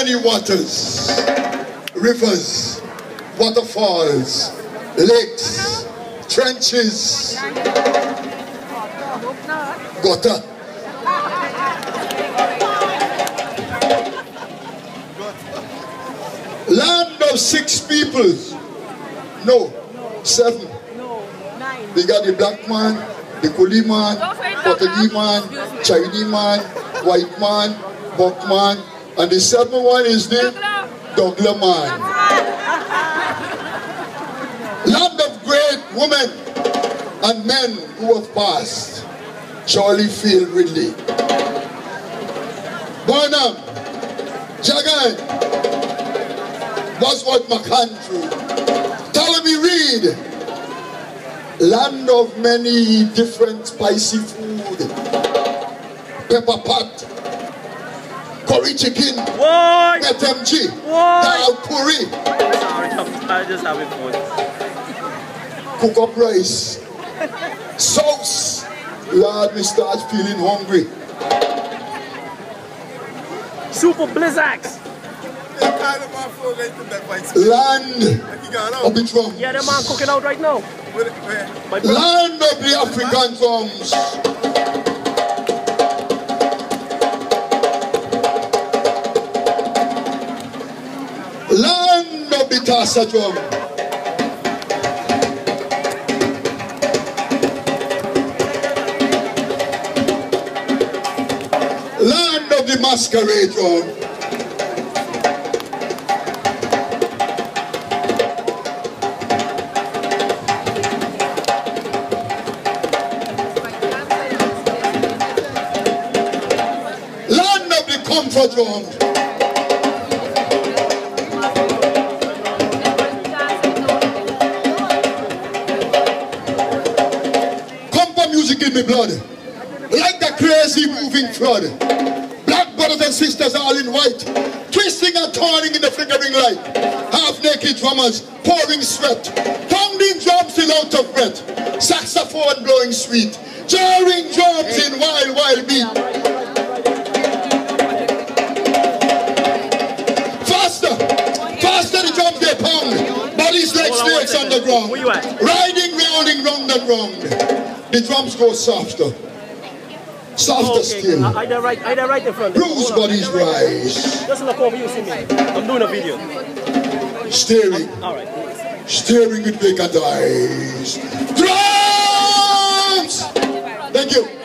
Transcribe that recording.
many waters, rivers, waterfalls, lakes, trenches, gutter. Land of 6 peoples. No, 7. They got the black man, the Kuli man, Portuguese man, Chinese man, white man, Buck man, and the 7th one is the Douglas man. Land of great women and men who have passed. Charlie Field Ridley, Barnum, Jagan, Bosworth McAndrew, Ptolemy Reed. Land of many different spicy food. Pepper pot, curry chicken, FMG, dal puri. Sorry, I'm just having fun. Cook up rice, sauce. Lord, me start feeling hungry. Super Blizzax. Land of the drums. Yeah, the man cooking out right now. Land of the African drums. Land of the Tassa drum. Land of the masquerade drum. Land of the comfort drum. Comfort music in my blood. Like the crazy moving flood. Black brothers and sisters all in white, twisting and turning in the flickering light. Half-naked drummers pouring sweat, pounding drums till out of breath. Saxophone blowing sweet, jarring drums in wild, wild beat. Faster, faster the drums they pound. Bodies like snakes on the ground. Riding, rolling round and round. The drums go softer. Softer still. Either right in front. Bruised bodies rise. Just look over you, see me. I'm doing a video. Staring. Alright. Staring with vacant eyes. Drums! Thank you.